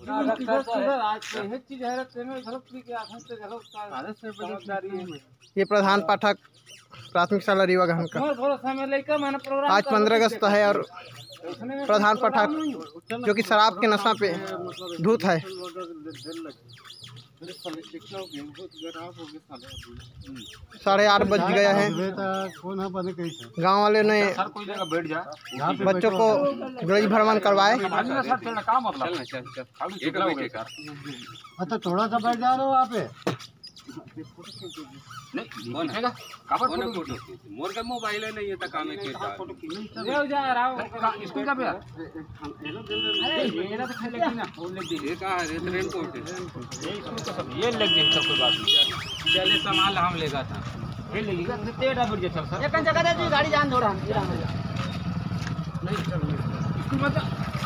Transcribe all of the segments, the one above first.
ये प्रधान पाठक प्राथमिक शाला रीवागहन का आज 15 अगस्त है और प्रधान पाठक जो कि शराब के नशा पे धूत है। 8:30 बज गया है। गांव वाले ने बच्चों को गृह भ्रमण करवाए। थोड़ा सा बैठ जा रहे हो वहाँ पे। मोर का मोबाइल है नहीं है काम है जा रहा हूं स्कूल का मेरा तो खेले की ना ये का रेन कोट है ये स्कूल का सब ये लग गई सब कोई बात नहीं चले सामान हम लेगा था ये लगेगा तेरा बढ़ जाता सर एक जगह दे गाड़ी जान थोड़ा नहीं चल स्कूल मत।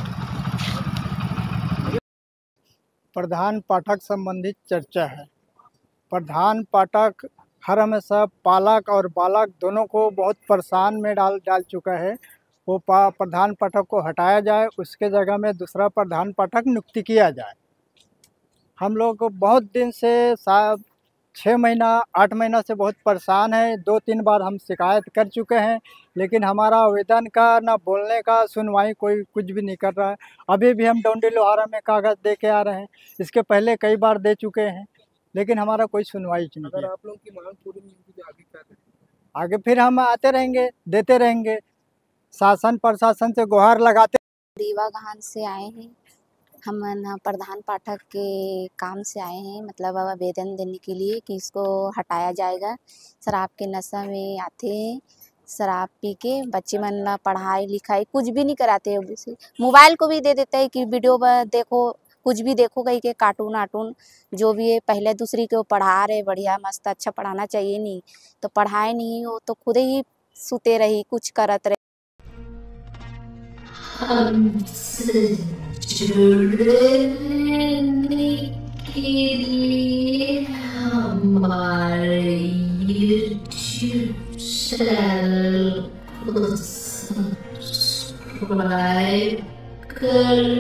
प्रधान पाठक संबंधित चर्चा है। प्रधान पाठक हर हमेशा पालक और बालक दोनों को बहुत परेशान में डाल चुका है। वो प्रधान पाठक को हटाया जाए, उसके जगह में दूसरा प्रधान पाठक नियुक्ति किया जाए। हम लोग बहुत दिन से 6 महीना 8 महीना से बहुत परेशान है। 2-3 बार हम शिकायत कर चुके हैं, लेकिन हमारा आवेदन का ना बोलने का सुनवाई कोई कुछ भी नहीं कर रहा है। अभी भी हम डोंडी लोहारा में कागज़ दे के आ रहे हैं, इसके पहले कई बार दे चुके हैं, लेकिन हमारा कोई सुनवाई नहीं। अगर आप लोगों की मांग पूरी नहीं होगी तो आगे क्या करें? आगे फिर हम आते रहेंगे, देते रहेंगे, शासन प्रशासन से गुहार लगाते। रीवागहन से आए हैं हम प्रधान पाठक के काम से आए हैं, मतलब आवेदन देने के लिए कि इसको हटाया जाएगा। शराब के नशा में आते हैं, शराब पी के बच्चे मन पढ़ाई लिखाई कुछ भी नहीं कराते हैं। मोबाइल को भी दे देते हैं कि वीडियो देखो, कुछ भी देखो, कहीं के कार्टून आटून जो भी है। पहले दूसरी को पढ़ा रहे बढ़िया मस्त अच्छा पढ़ाना चाहिए, नहीं तो पढ़ाए नहीं हो तो खुद ही सुते रही कुछ करत रहे। जुड़ने के लिए हमारे YouTube चैनल को सब्सक्राइब कर